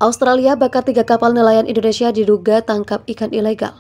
Australia bakar 3 kapal nelayan Indonesia diduga tangkap ikan ilegal.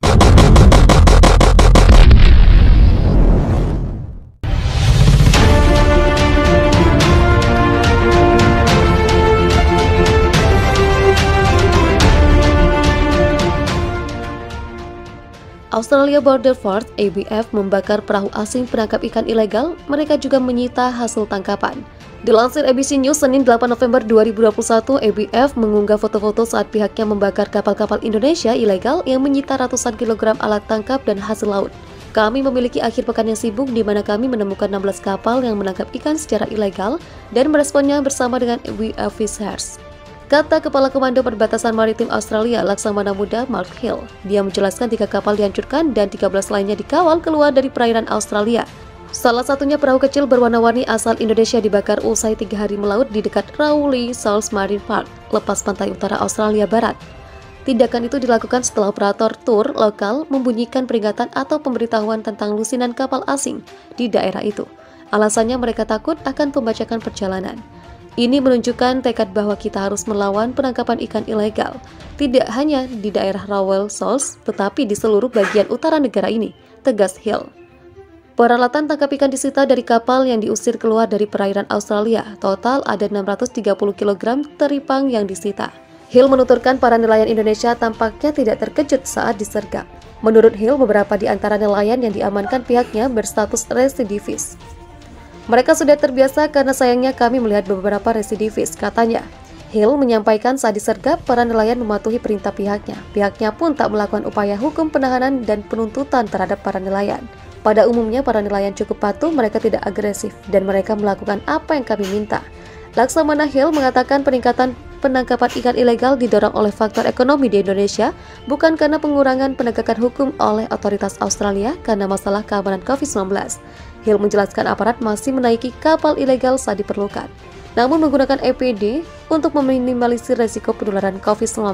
Australia Border Force (ABF) membakar perahu asing penangkap ikan ilegal. Mereka juga menyita hasil tangkapan. Dilansir ABC News Senin 8 November 2021, ABF mengunggah foto-foto saat pihaknya membakar kapal-kapal Indonesia ilegal yang menyita ratusan kilogram alat tangkap dan hasil laut. Kami memiliki akhir pekan yang sibuk di mana kami menemukan 16 kapal yang menangkap ikan secara ilegal dan meresponnya bersama dengan WA Fishers, kata Kepala Komando Perbatasan Maritim Australia Laksamana Muda Mark Hill. Dia menjelaskan 3 kapal dihancurkan dan 13 lainnya dikawal keluar dari perairan Australia. Salah satunya perahu kecil berwarna-warni asal Indonesia dibakar usai 3 hari melaut di dekat Rowley Shoals Marine Park, lepas pantai utara Australia Barat. Tindakan itu dilakukan setelah operator tur lokal membunyikan peringatan atau pemberitahuan tentang lusinan kapal asing di daerah itu. Alasannya mereka takut akan pembajakan perjalanan. Ini menunjukkan tekad bahwa kita harus melawan penangkapan ikan ilegal, tidak hanya di daerah Rowley Shoals, tetapi di seluruh bagian utara negara ini, tegas Hill. Peralatan tangkap ikan disita dari kapal yang diusir keluar dari perairan Australia. Total ada 630 kg teripang yang disita. Hill menuturkan para nelayan Indonesia tampaknya tidak terkejut saat disergap. Menurut Hill, beberapa di antara nelayan yang diamankan pihaknya berstatus residivis. Mereka sudah terbiasa karena sayangnya kami melihat beberapa residivis, katanya. Hill menyampaikan saat disergap, para nelayan mematuhi perintah pihaknya. Pihaknya pun tak melakukan upaya hukum penahanan dan penuntutan terhadap para nelayan. Pada umumnya, para nelayan cukup patuh, mereka tidak agresif, dan mereka melakukan apa yang kami minta. Laksamana Hill mengatakan peningkatan penangkapan ikan ilegal didorong oleh faktor ekonomi di Indonesia, bukan karena pengurangan penegakan hukum oleh otoritas Australia karena masalah keamanan COVID-19. Hill menjelaskan aparat masih menaiki kapal ilegal saat diperlukan, namun menggunakan APD untuk meminimalisir resiko penularan COVID-19.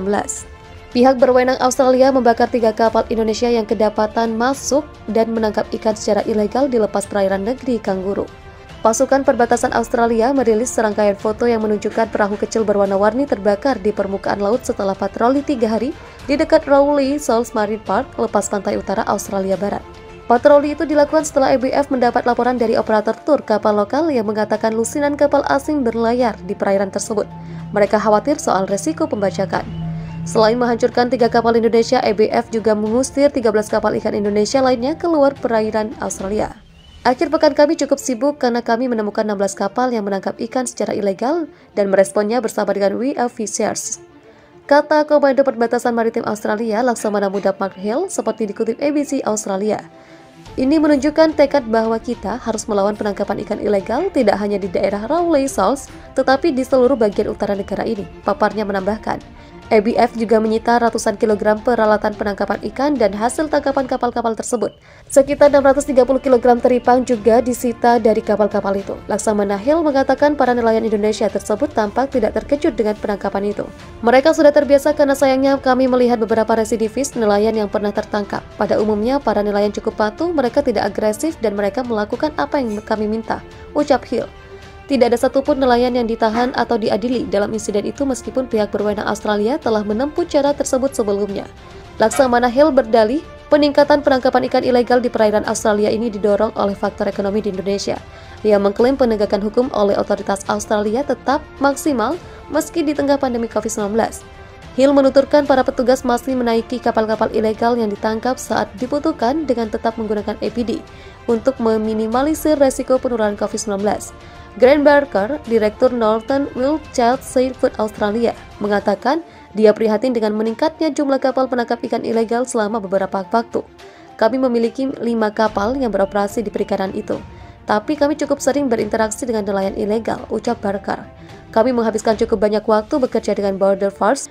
Pihak berwenang Australia membakar 3 kapal Indonesia yang kedapatan masuk dan menangkap ikan secara ilegal di lepas perairan negeri Kangguru. Pasukan Perbatasan Australia merilis serangkaian foto yang menunjukkan perahu kecil berwarna-warni terbakar di permukaan laut setelah patroli 3 hari di dekat Rowley Shoals Marine Park, lepas pantai utara Australia Barat. Patroli itu dilakukan setelah ABF mendapat laporan dari operator tur kapal lokal yang mengatakan lusinan kapal asing berlayar di perairan tersebut. Mereka khawatir soal resiko pembajakan. Selain menghancurkan 3 kapal Indonesia, ABF juga mengusir 13 kapal ikan Indonesia lainnya keluar perairan Australia. Akhir pekan kami cukup sibuk karena kami menemukan 16 kapal yang menangkap ikan secara ilegal dan meresponnya bersama dengan WA Fishers, kata Komando Perbatasan Maritim Australia Laksamana Muda Mark Hill, seperti dikutip ABC Australia. Ini menunjukkan tekad bahwa kita harus melawan penangkapan ikan ilegal tidak hanya di daerah Rowley Shoals, tetapi di seluruh bagian utara negara ini, paparnya menambahkan. ABF juga menyita ratusan kilogram peralatan penangkapan ikan dan hasil tangkapan kapal-kapal tersebut. Sekitar 630 kg teripang juga disita dari kapal-kapal itu. Laksamana Hill mengatakan para nelayan Indonesia tersebut tampak tidak terkejut dengan penangkapan itu. Mereka sudah terbiasa karena sayangnya kami melihat beberapa residivis nelayan yang pernah tertangkap. Pada umumnya para nelayan cukup patuh, mereka tidak agresif dan mereka melakukan apa yang kami minta, ucap Hill. Tidak ada satupun nelayan yang ditahan atau diadili dalam insiden itu meskipun pihak berwenang Australia telah menempuh cara tersebut sebelumnya. Laksamana Hill berdalih, peningkatan penangkapan ikan ilegal di perairan Australia ini didorong oleh faktor ekonomi di Indonesia. Ia mengklaim penegakan hukum oleh otoritas Australia tetap maksimal meski di tengah pandemi COVID-19. Hill menuturkan para petugas masih menaiki kapal-kapal ilegal yang ditangkap saat dibutuhkan dengan tetap menggunakan APD untuk meminimalisir resiko penularan COVID-19. Grant Barker, Direktur Northern Wildcat Seafood Australia, mengatakan dia prihatin dengan meningkatnya jumlah kapal penangkap ikan ilegal selama beberapa waktu. Kami memiliki 5 kapal yang beroperasi di perikanan itu, tapi kami cukup sering berinteraksi dengan nelayan ilegal, ucap Barker. Kami menghabiskan cukup banyak waktu bekerja dengan Border Force,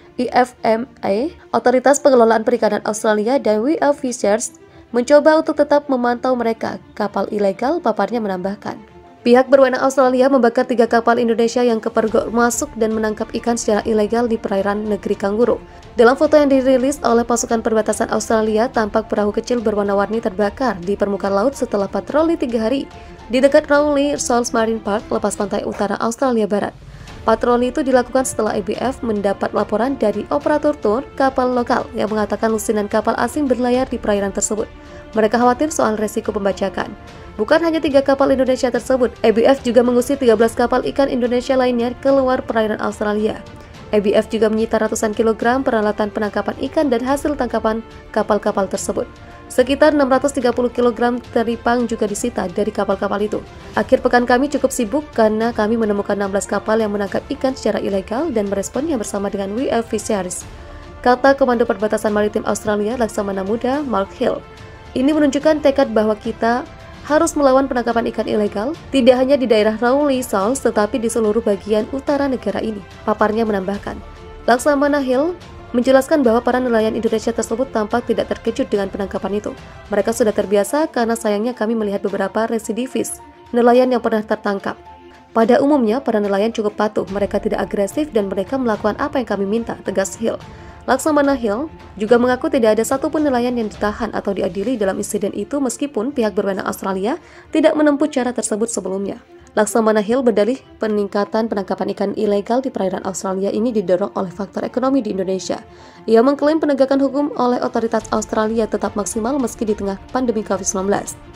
EFMA, Otoritas Pengelolaan Perikanan Australia, dan WA Fishers, mencoba untuk tetap memantau mereka, kapal ilegal, paparnya menambahkan. Pihak berwenang Australia membakar 3 kapal Indonesia yang kepergok masuk dan menangkap ikan secara ilegal di perairan negeri Kangguru. Dalam foto yang dirilis oleh pasukan perbatasan Australia, tampak perahu kecil berwarna-warni terbakar di permukaan laut setelah patroli 3 hari di dekat Rowley Shoals Marine Park, lepas pantai utara Australia Barat. Patroli itu dilakukan setelah ABF mendapat laporan dari operator tur kapal lokal yang mengatakan lusinan kapal asing berlayar di perairan tersebut. Mereka khawatir soal resiko pembajakan. Bukan hanya 3 kapal Indonesia tersebut, ABF juga mengusir 13 kapal ikan Indonesia lainnya keluar perairan Australia. ABF juga menyita ratusan kilogram peralatan penangkapan ikan dan hasil tangkapan kapal-kapal tersebut. Sekitar 630 kg teripang juga disita dari kapal-kapal itu. Akhir pekan kami cukup sibuk karena kami menemukan 16 kapal yang menangkap ikan secara ilegal dan meresponnya bersama dengan WL Fisheries, kata Komando Perbatasan Maritim Australia Laksamana Muda Mark Hill. Ini menunjukkan tekad bahwa kita harus melawan penangkapan ikan ilegal, tidak hanya di daerah Rowley South, tetapi di seluruh bagian utara negara ini. Paparnya menambahkan. Laksamana Hill menjelaskan bahwa para nelayan Indonesia tersebut tampak tidak terkejut dengan penangkapan itu. Mereka sudah terbiasa karena sayangnya kami melihat beberapa residivis nelayan yang pernah tertangkap. Pada umumnya, para nelayan cukup patuh, mereka tidak agresif dan mereka melakukan apa yang kami minta, tegas Hill. Laksamana Hill juga mengaku tidak ada satupun nelayan yang ditahan atau diadili dalam insiden itu meskipun pihak berwenang Australia tidak menempuh cara tersebut sebelumnya. Laksamana Hill berdalih peningkatan penangkapan ikan ilegal di perairan Australia ini didorong oleh faktor ekonomi di Indonesia. Ia mengklaim penegakan hukum oleh otoritas Australia tetap maksimal meski di tengah pandemi COVID-19.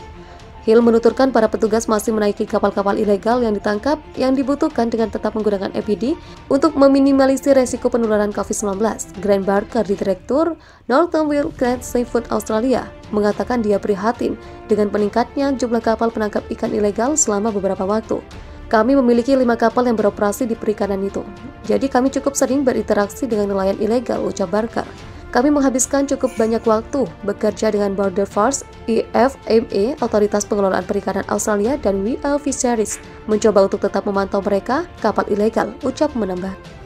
Hill menuturkan para petugas masih menaiki kapal-kapal ilegal yang ditangkap yang dibutuhkan dengan tetap menggunakan APD untuk meminimalisir resiko penularan COVID-19. Grant Barker, Direktur Northern Wildcat Seafood Australia, mengatakan dia prihatin dengan peningkatnya jumlah kapal penangkap ikan ilegal selama beberapa waktu. Kami memiliki 5 kapal yang beroperasi di perikanan itu, jadi kami cukup sering berinteraksi dengan nelayan ilegal, ucap Barker. Kami menghabiskan cukup banyak waktu bekerja dengan Border Force, EFMA, Otoritas Pengelolaan Perikanan Australia, dan WL Fisheries, mencoba untuk tetap memantau mereka, kapal ilegal, ucap menambah.